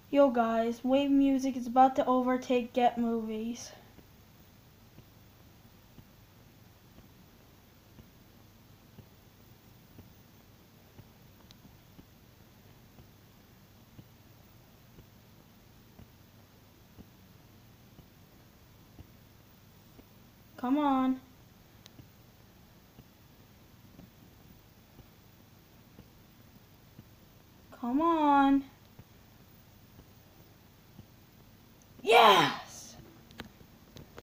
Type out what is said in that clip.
Yo guys, Wave Music is about to overtake Get Movies. Come on. Come on. Yeah!